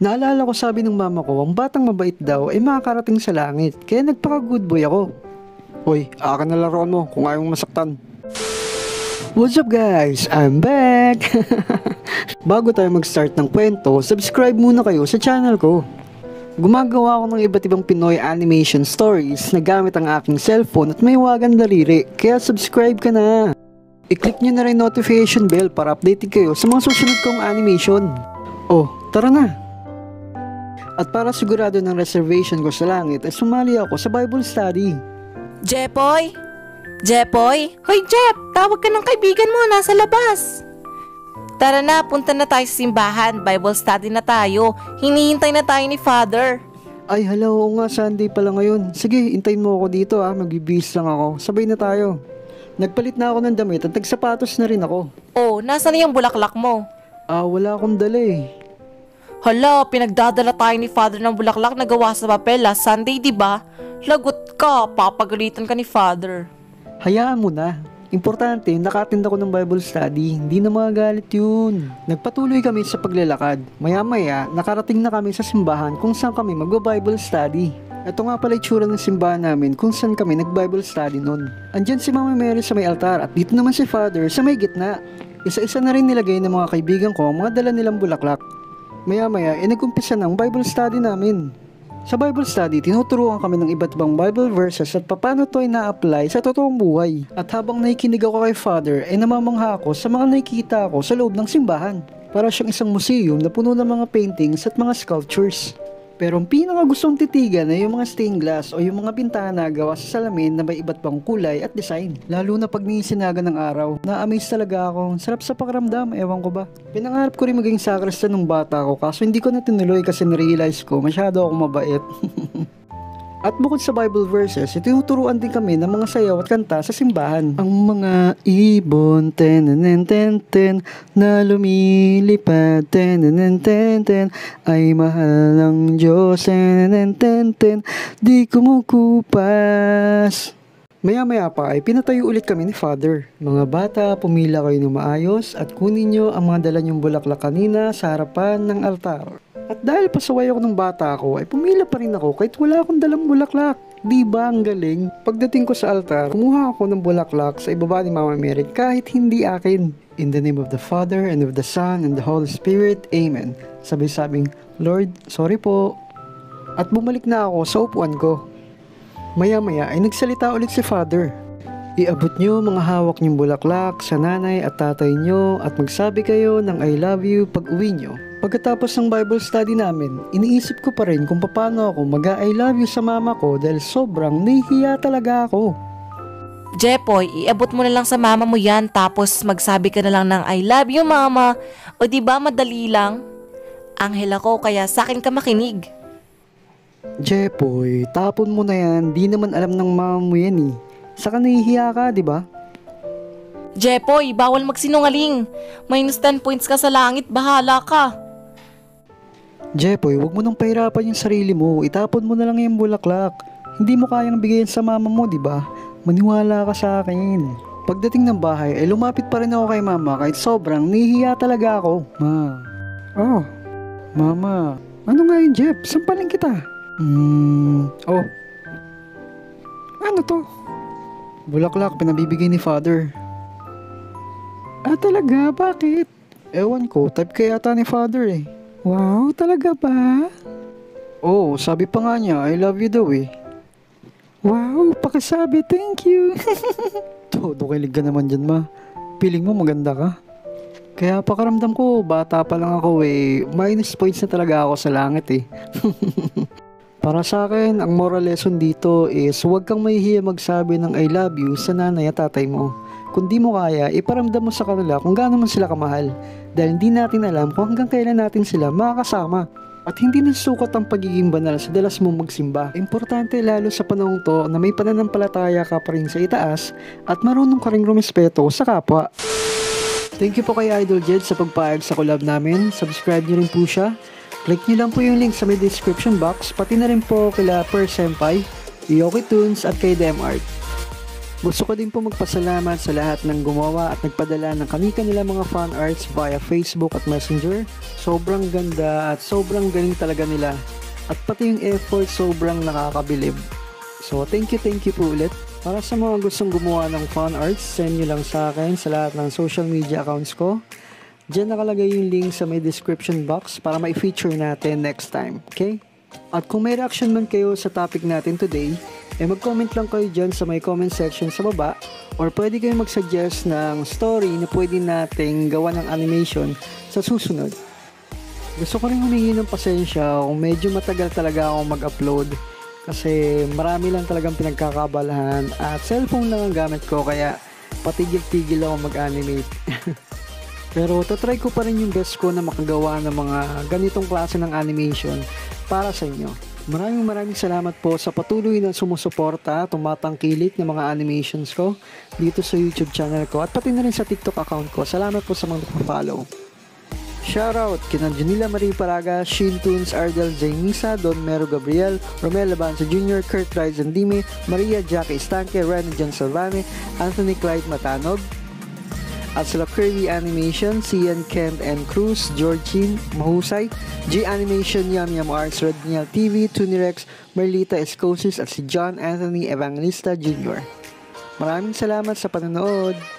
Naalala ko sabi ng mama ko, ang batang mabait daw ay makakarating sa langit, kaya nagpaka-good boy ako. Hoy, akin na laruan mo kung ayaw mong masaktan. What's up guys? I'm back! Bago tayo mag-start ng kwento, subscribe muna kayo sa channel ko. Gumagawa ako ng iba't ibang Pinoy animation stories na gamit ang aking cellphone at may wagang daliri, kaya subscribe ka na. I-click nyo na rin notification bell para updated kayo sa mga susunod kong animation. Oh, tara na! At para sigurado ng reservation ko sa langit ay sumali ako sa Bible study. Jepoy? Jepoy? Hoy Jep, tawag ka ng kaibigan mo, nasa labas. Tara na, punta na tayo sa simbahan, Bible study na tayo. Hinihintay na tayo ni Father. Ay hello, oo nga, Sunday pala ngayon. Sige, hintayin mo ako dito magbibihis lang ako. Sabay na tayo. Nagpalit na ako ng damit at nagsapatos na rin ako. Oh, nasa na yung bulaklak mo? Wala akong dala eh. Hala, pinagdadala tayo ni Father ng bulaklak na gawa sa papel last Sunday, diba? Lagot ka, papagalitan ka ni Father. Hayaan mo na. Importante, naka-attend ako ng Bible study. Hindi na magagalit yun. Nagpatuloy kami sa paglalakad. Maya-maya, nakarating na kami sa simbahan kung saan kami magba-Bible study. Ito nga pala itsura ng simbahan namin kung saan kami nag-Bible study nun. Andyan si Mama Mary sa may altar at dito naman si Father sa may gitna. Isa-isa na rin nilagay ng mga kaibigan ko ang mga dala nilang bulaklak. Maya-maya, nag-umpisa ng Bible study namin. Sa Bible study, tinuturuan kami ng iba't ibang Bible verses at paano ito ay na-apply sa totoong buhay. At habang nakikinig ako kay Father, ay namamangha ako sa mga nakikita ko sa loob ng simbahan. Para siyang isang museum na puno ng mga paintings at mga sculptures. Pero ang pinakagustong titigan ay yung mga stained glass o yung mga bintana gawa sa salamin na may iba't pang kulay at design. Lalo na pag nisinaga ng araw, na-amaze talaga ako. Sarap sa pakiramdam, ewan ko ba. Pinangarap ko rin maging sacristan nung bata ko kaso hindi ko na tinuloy kasi narealize ko masyado ako mabait. At bukod sa Bible verses, itinuturuan din kami ng mga sayaw at kanta sa simbahan. Ang mga ibon, ten na lumilipad, ten ay mahal ng Diyos, ten di kumukupas. Maya-maya pa ay pinatayo ulit kami ni Father. Mga bata, pumila kayo ng maayos at kunin nyo ang mga dala nyong bulaklak kanina sa harapan ng altar. At dahil pasaway ako ng bata ako, ay pumila pa rin ako kahit wala akong dalang bulaklak. Diba ang galing? Pagdating ko sa altar, kumuha ako ng bulaklak sa ibaba ni Mama Mary kahit hindi akin. In the name of the Father, and of the Son, and the Holy Spirit, Amen. Sabi-sabing, Lord, sorry po. At bumalik na ako sa upuan ko. Maya-maya ay nagsalita ulit si Father. Iabot nyo mga hawak nyong bulaklak sa nanay at tatay nyo at magsabi kayo ng I love you pag uwi nyo. Pagkatapos ng Bible study namin, iniisip ko pa rin kung paano ako mag-I love you sa mama ko dahil sobrang nahihiya talaga ako. Jepoy, iabot mo na lang sa mama mo yan tapos magsabi ka na lang ng I love you mama. O diba madali lang? Anghel ako kaya sa akin ka makinig. Jepoy, tapon mo na yan, di naman alam ng mama mo yan eh. Saka nahihiya ka, diba? Jepoy, bawal magsinungaling. Minus 10 points ka sa langit, bahala ka. Jepoy, wag mo nang pahirapan yung sarili mo. Itapon mo na lang yung bulaklak. Hindi mo kayang bigyan sa mama mo, diba? Maniwala ka sa akin. Pagdating ng bahay, ay lumapit pa rin ako kay mama kahit sobrang nahihiya talaga ako. Oh, mama. Ano nga yun, Jep? Sampalin kita. Oh. Ano to? Bulaklak, pinabibigay ni Father. Talaga? Bakit? Ewan ko, type kaya yata ni Father eh. Wow, talaga ba? Oh, sabi pa nga niya, I love you daw eh. Wow, pakisabi, thank you. Todo kilig ka naman dyan, ma. Piling mo maganda ka. Kaya pakaramdam ko, bata pa lang ako eh. Minus points na talaga ako sa langit eh. Para sa akin, ang moral lesson dito is huwag kang mahihiya magsabi ng I love you sa nanay at tatay mo. Kung di mo kaya, iparamdam mo sa kanila kung gaano man sila kamahal. Dahil hindi natin alam kung hanggang kailan natin sila makakasama. At hindi nasukat ang pagiging banal sa dalas mong magsimba. Importante lalo sa panahong to na may pananampalataya ka pa rin sa itaas at marunong ka rin rumespeto sa kapwa. Thank you po kay Idol Jed sa pagpayag sa collab namin. Subscribe nyo rin po siya. Click nyo lang po yung link sa may description box. Pati na rin po kila Per Senpai, Yoki Tunes at kay Demart. Gusto ko din po magpasalamat sa lahat ng gumawa at nagpadala ng kani-kanila mga fan arts via Facebook at Messenger. Sobrang ganda at sobrang galing talaga nila. At pati yung effort sobrang nakakabilib. So thank you po ulit. Para sa mga gustong gumawa ng fan arts, send nyo lang sa akin sa lahat ng social media accounts ko. Diyan nakalagay yung link sa may description box para ma-feature natin next time. Okay? At kung may reaction man kayo sa topic natin today, mag-comment lang kayo dyan sa may comment section sa baba, or pwede kayong mag-suggest ng story na pwede nating gawa ng animation sa susunod. Gusto ko rin humingi ng pasensya kung medyo matagal talaga akong mag-upload kasi marami lang talagang pinagkakabalahan at cellphone lang ang gamit ko kaya patigil-tigil ako mag-animate. Pero tatry ko pa rin yung best ko na makagawa ng mga ganitong klase ng animation para sa inyo. Maraming salamat po sa patuloy na sumusuporta, tumatangkilik ng mga animations ko dito sa YouTube channel ko at pati na rin sa TikTok account ko. Salamat po sa mga nagpa-follow. Shoutout kina Junila Marie Paraga, Shin Tunes, Ardel Jainisa, Don Mero Gabriel, Romel Labanza Jr., Kurt Ryzen Dime, Maria Jackie Estanque, Rene John Salvane, Anthony Clyde Matanog, at sila Kirby Animation, Cian Kent and Cruz, Georgine Mahusay, G Animation, Yam Yam Arts, Redniel TV, Tunirex, Merlita Escosis at si John Anthony Evangelista Jr. Maraming salamat sa panonood!